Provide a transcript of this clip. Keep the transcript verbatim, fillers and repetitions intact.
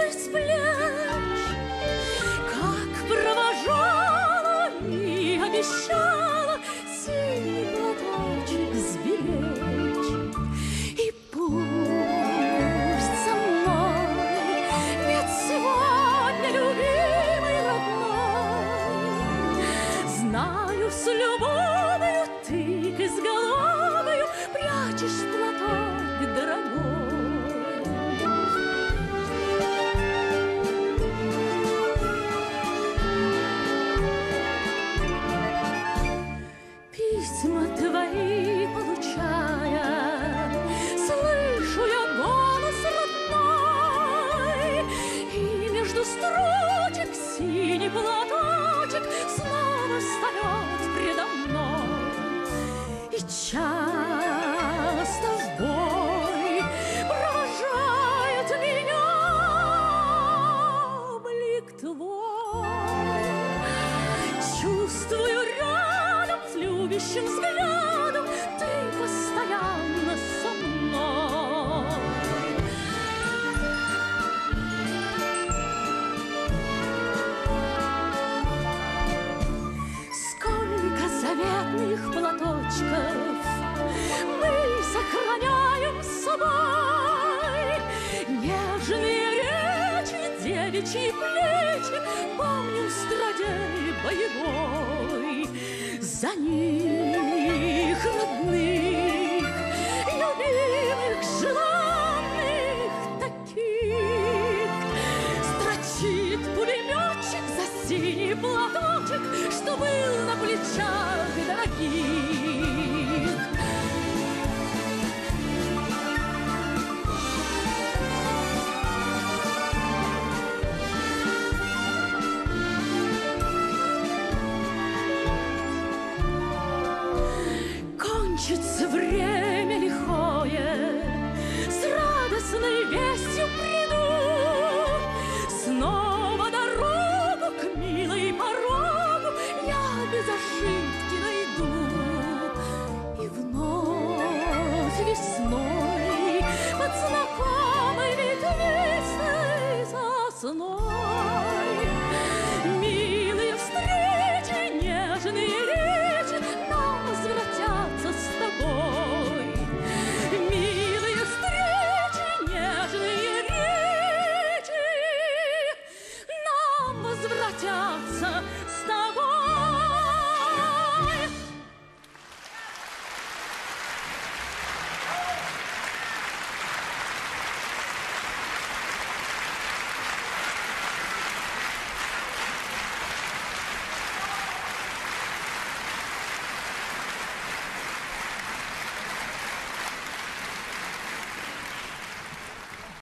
тобой с плеч, как провожала и обещала синий платочек сберечь. И пусть со мной нет сегодня любимой родной, знаю, с любовью ты к изголовью прячешь платок дорогой. Письма твои получая, слышу я голос родной, и между строчек синий платочек снова встает предо мной. И часто в бой провожает меня блик твой. Чувствую рядом с любящим взглядом ты постоянно со мной. Сколько заветных платочков мы сохраняем с собой, нежные речи, девичьи плечи помню в страде боевой. За них родных, любимых, желанных таких строчит пулеметчик за синий платочек, что был на плечах дорогих. Кончится время лихое, с радостной вестью приду, снова дорогу к милой порогу я без ошибки найду. И вновь весной под знакомой ветвистой сосной милые встречи, нежные речи нам возвратятся с тобой. Милые встречи, нежные речи нам возвратятся